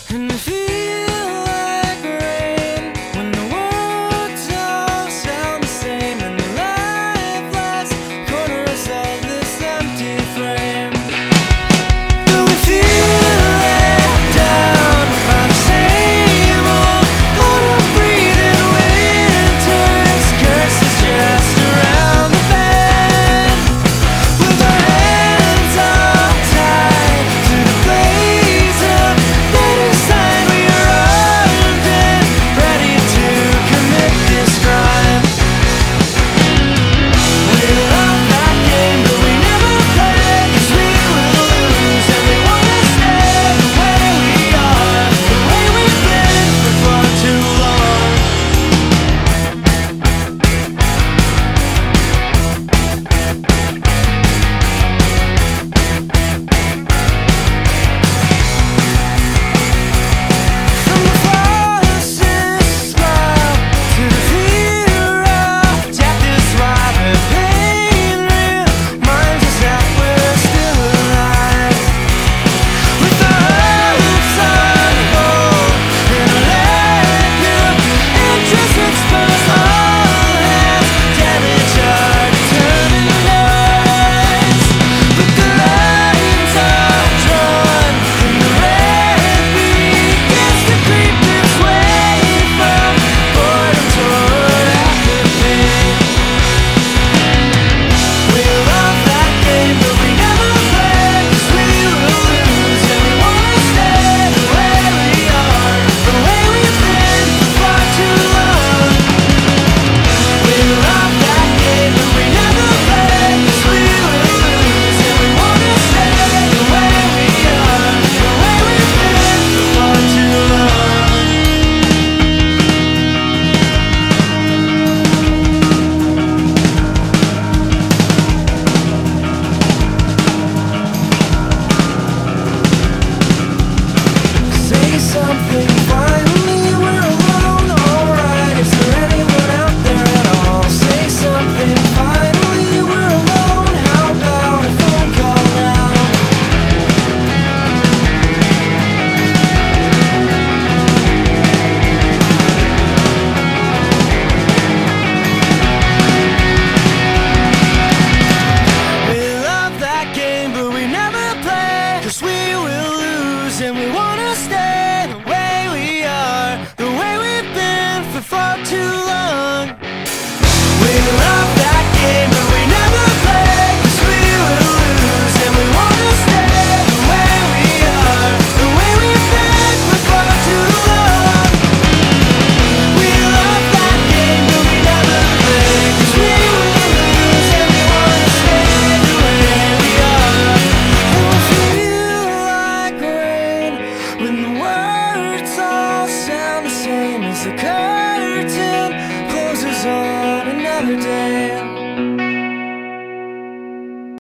And I feel like rain when the words all sound the same, and the lifeless corners of this empty frame. Do we feel let down by the same old autumn breathing winter's curse is just around the bend, with our hands all tied to the blaze of better sign. We are armed and ready to commit this crime. We love that game, but we never play, 'cause we will lose, and we wanna stay where we are, the way we've been for far too long. From the falsest smile to the fear of death is why the pain reminds us that we're still alive. With our hopes on hold and a lack of interest exposed, all has damaged our determined minds. But the lines are drawn and the red begins to creep its way from boredom toward apathy. We love that game, but we never play, 'cause we will lose, and we wanna stay where we are, the way we've been for far too long. We love that game, but we never play, 'cause we will lose, and we wanna stay where we are, the way we've been for far too long. Say something, finally we're alone, alright. Is there anyone out there at all? Say something, finally we're alone. How about a phone call now? We love that game, but we never play, 'cause we will lose, and we wanna stay the way we are, the way we've been for far too long. We love that game, but we never play, 'cause we will lose, and we wanna stay the way we are, the way we've been for far too long. We love that game, but we never play, 'cause we will lose, and we wanna stay the way we are. And we feel like rain when the words all sound the same as the curtain closes on another day.